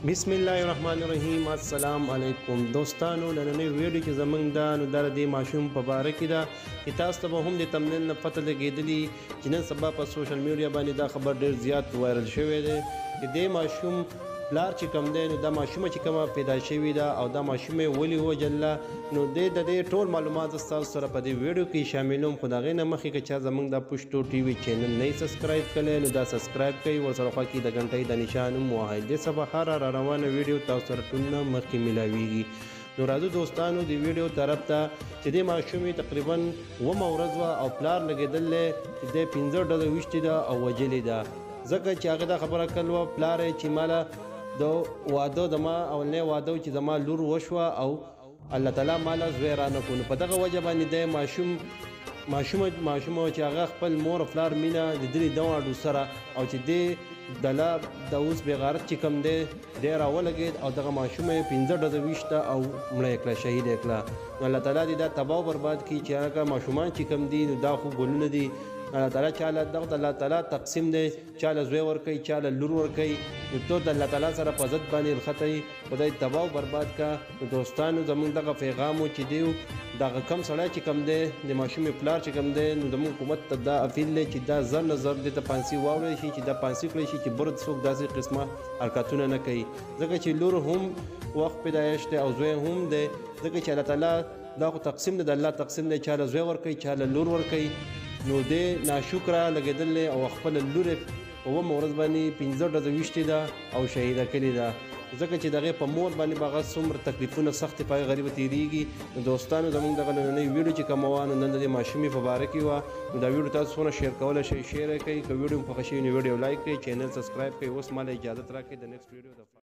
بسم الله الرحمن الرحیم. السلام علیکم دوستانو. نننۍ ویډیو چې زمونږ دا نو دا د ماشوم په باره کې ده چې تاسو ته به هم د تمنین نه پته لګېدلي چې نن سبا په سوشل میډیا باندې دا خبر ډېر زیات وایرل شوی دی چې د ماشوم پلار چې کوم دی نو دا ماشومه چې کومه پیدا شوې ده او دا ماشومه ولې وجله نو د دې ټول معلومات ستاسو سره په دې ویډیو کې شاملوم. خو د هغې نه مخکې که چا زموږ دا پښتو ټي وي چینل نه یې سبسکرایب کړی نو دا سبسکرایب کړئ، ورسره خوا کې د غنټۍ د نشان هم ووهئ. دې څخه هره را روانه ویډیو تاسو سره ټول نه مخکې میلاویږي. نو راځو دوستانو د ویډیو طرف ته چې د ماشومې تقریبا 9 ورځ وه او پلار لګېدلی چې د 15 ډزه ویشتې ده او وجلې ده، ځکه چې هغه دا خبره کړې وه پلار یې چې ماله د واده زما اولنی واده چې زما لور وشوه او الله تعالی ماله زوی رانه کړو. نو په دغه وجه باندې د ماشومه چې هغه خپل مور او پلار مینه لیدلې دواړو سره او چې د اوس بې غیرت چې کوم دی دی راولګېد او دغه ماشومه یې 15 ډزه ویشته او مړه یې کړه، شهید یې کړه. نو الله تعالی دې دا تباه او برباد کړي چې هغه ماشومان چې کوم دي نو دا خو ګلونه دي. الله تعالی چاله دغه الله تعالی تقسیم دی، چاله زوی ورکوي چاله لور ورکوي. نو ته د الله تعالی سره په ضد باندې الخطئ خدای تباه او برباد کا. نو دوستانو زمونږ دغه پیغام و چې دیو دغه کم سړی چې کم دی د ماشومې پلار چې کم دی نو زمونږ حکومت ته دا اپیل دی چې دا زر نه زر دې ته پانسي واوړی شي، چې دا پانسي کړی شي چې برد څوک داسې قسمه حرکتونه نه کوي، ځکه چې لور هم وخت پیدایش دی او زوی هم دی، ځکه چې الله تعالی دا خو تقسیم دی، د الله تقسیم دی، چاله زوی ورکوي چاله لور ورکوي. نو دې ناشکره لګېدلی او خپله لور یې په 9 ورځ باندې 15 ډزه ویشتې ده او شهیده کړې ده، ځکه چې د هغې په مور باندې به هغه څومره تکلیفونه سختې په هغې غریبه تېرېږي. نو دوستانو زموږ دغه نننۍ ویډیو چې کومه وه نو نن د دې ماشومې په باره کې وه. نو دا ویډیو تاسو څونه شیر کولی شئ شیر یې کوئ، که ویډیو مو خوښه شوي نو ویډیو لایک کړئ، چینل سبسکرایب کړئ. اوس ماله اجازت راکړئ د نیکسټ ویډیو